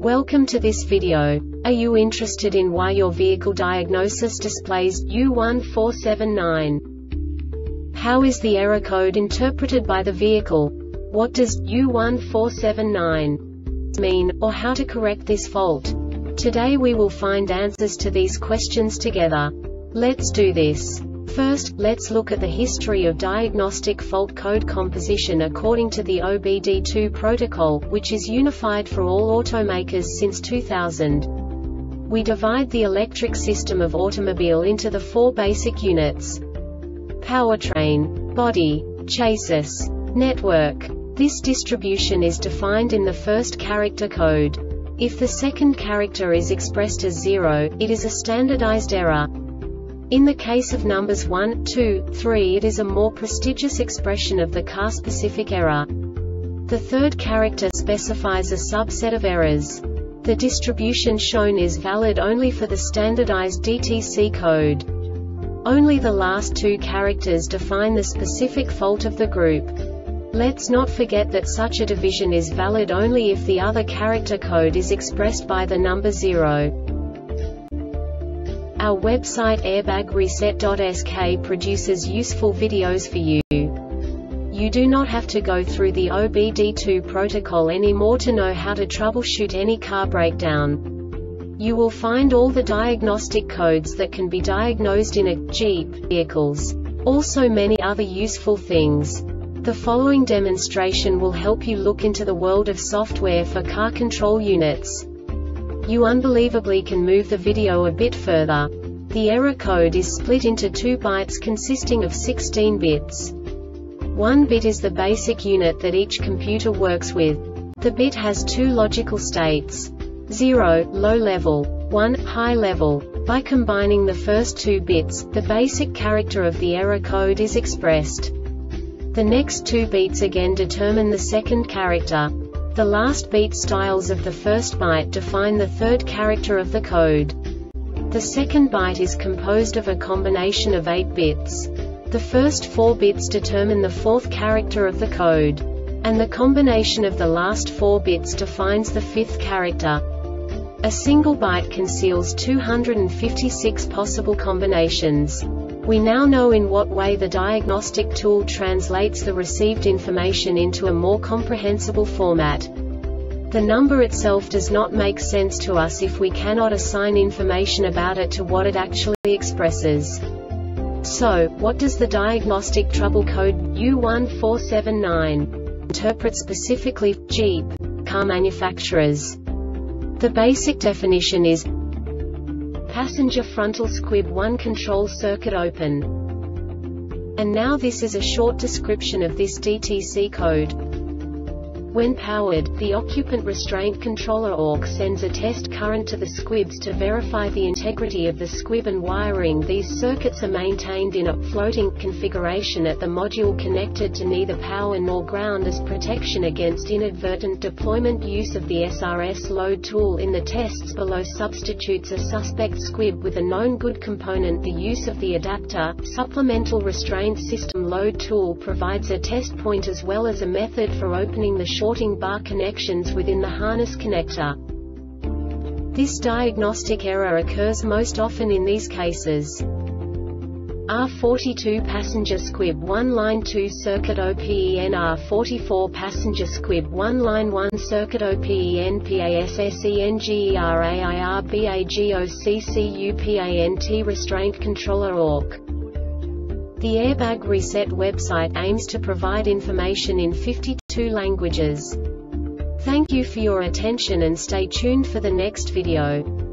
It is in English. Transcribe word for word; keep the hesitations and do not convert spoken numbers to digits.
Welcome to this video. Are you interested in why your vehicle diagnosis displays U one four seven nine? How is the error code interpreted by the vehicle? What does U one four seven nine mean, or how to correct this fault? Today we will find answers to these questions together. Let's do this. First, let's look at the history of diagnostic fault code composition according to the O B D two protocol, which is unified for all automakers since two thousand. We divide the electric system of automobile into the four basic units: powertrain, body, chassis, network. This distribution is defined in the first character code. If the second character is expressed as zero, it is a standardized error. In the case of numbers one, two, three, it is a more prestigious expression of the car-specific error. The third character specifies a subset of errors. The distribution shown is valid only for the standardized D T C code. Only the last two characters define the specific fault of the group. Let's not forget that such a division is valid only if the other character code is expressed by the number zero. Our website airbag reset dot S K produces useful videos for you. You do not have to go through the O B D two protocol anymore to know how to troubleshoot any car breakdown. You will find all the diagnostic codes that can be diagnosed in a Jeep vehicles. Also many other useful things. The following demonstration will help you look into the world of software for car control units. You unbelievably can move the video a bit further. The error code is split into two bytes consisting of sixteen bits. One bit is the basic unit that each computer works with. The bit has two logical states: zero, low level, one, high level. By combining the first two bits, the basic character of the error code is expressed. The next two beats again determine the second character. The last beat styles of the first byte define the third character of the code. The second byte is composed of a combination of eight bits. The first four bits determine the fourth character of the code. And the combination of the last four bits defines the fifth character. A single byte conceals two hundred fifty-six possible combinations. We now know in what way the diagnostic tool translates the received information into a more comprehensible format. The number itself does not make sense to us if we cannot assign information about it to what it actually expresses. So, what does the diagnostic trouble code U one four seven nine interpret specifically for Jeep car manufacturers? The basic definition is: passenger frontal squib one control circuit open. And now this is a short description of this D T C code. When powered, the occupant restraint controller O R C sends a test current to the squibs to verify the integrity of the squib and wiring. These circuits are maintained in a floating configuration at the module connected to neither power nor ground as protection against inadvertent deployment. Use of the S R S load tool in the tests below substitutes a suspect squib with a known good component. The use of the adapter supplemental restraint system load tool provides a test point as well as a method for opening the shorting bar connections within the harness connector. This diagnostic error occurs most often in these cases: R forty-two passenger squib one line two circuit O P E N, R forty-four passenger squib one line one circuit O P E N, P A S S E N G E R A I R B A G O C C U P A N T restraint controller O R C. The Airbag Reset website aims to provide information in fifty-two languages. Thank you for your attention and stay tuned for the next video.